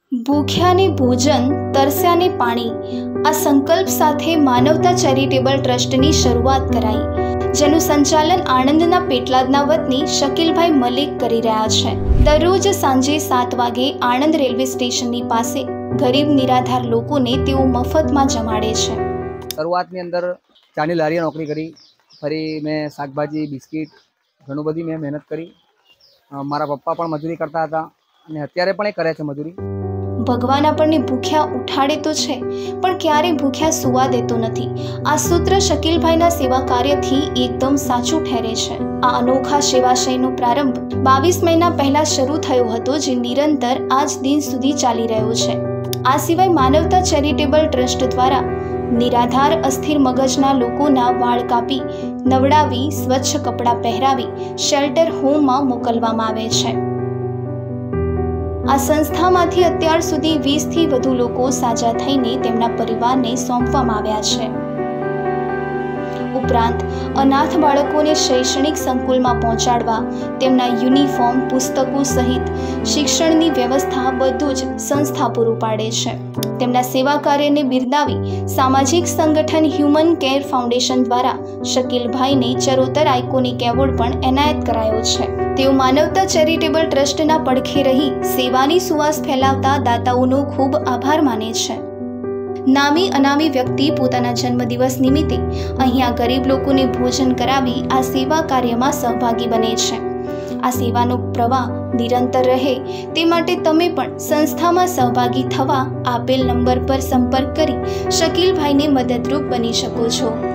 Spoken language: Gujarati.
ભૂખ્યાને ભોજન, તરસ્યાને પાણી, આ સંકલ્પ સાથે માનવતા ચેરિટેબલ ટ્રસ્ટની શરૂઆત કરાઈ, જેનું સંચાલન આણંદના પેટલાદના વતની શકીલભાઈ મલિક કરી રહ્યા છે. દરરોજ સાંજે 7 વાગે આણંદ રેલવે સ્ટેશનની પાસે ગરીબ નિરાધાર લોકોને તેઓ મફતમાં જમાડે છે. શરૂઆતની અંદર ચાની લારીએ નોકરી કરી, ફરી મેં શાકભાજી, બિસ્કિટ ઘણું બધી મેં મહેનત કરી. મારા પપ્પા પણ મજૂરી કરતા હતા અને અત્યારે પણ એ કરે છે મજૂરી. ભગવાન આપણને ભૂખ્યા ઉઠાડે તો છે, પણ ક્યારેય ભૂખ્યા સુવા દેતો નથી. આ સૂત્ર શકીલભાઈના સેવા કાર્યથી એકદમ સાચું ઠેરે છે. આ અનોખા સેવાશયનો પ્રારંભ 22 મહિના પહેલા શરૂ થયો હતો, જે નિરંતર આજ દિન સુધી ચાલી રહ્યો છે. આ સિવાય માનવતા ચેરિટેબલ ટ્રસ્ટ દ્વારા નિરાધાર અસ્થિર મગજના લોકોના વાળ કાપી, નવડાવી, સ્વચ્છ કપડાં પહેરાવી શેલ્ટર હોમમાં મોકલવામાં આવે છે. આ સંસ્થામાંથી અત્યાર સુધી 20થી વધુ લોકો સાજા થઈને તેમના પરિવારને સોંપવામાં આવ્યા છે. ઉપરાંત અનાથ બાળકોને શૈક્ષણિક સંકુલમાં પહોંચાડવા, તેમના યુનિફોર્મ, પુસ્તકો સહિત શિક્ષણની વ્યવસ્થા બધું જ સંસ્થા પૂરું પાડે છે. તેમના સેવા કાર્યને બિરદાવી સામાજિક સંગઠન હ્યુમન કેર ફાઉન્ડેશન દ્વારા શકીલભાઈને ચરોતર આઇકોનિક એવોર્ડ પણ એનાયત કરાયો છે. તેઓ માનવતા ચેરિટેબલ ટ્રસ્ટના પડખે રહી સેવાની સુવાસ ફેલાવતા દાતાઓનો ખૂબ આભાર માને છે. નામી અનામી વ્યક્તિ પોતાના જન્મદિવસ નિમિત્તે અહીંયા ગરીબ લોકોને ભોજન કરાવી આ સેવા કાર્યમાં સહભાગી બને છે. આ સેવાનો પ્રવાહ નિરંતર રહે તે માટે તમે પણ સંસ્થામાં સહભાગી થવા આપેલ નંબર પર સંપર્ક કરી શકીલભાઈને મદદરૂપ બની શકો છો.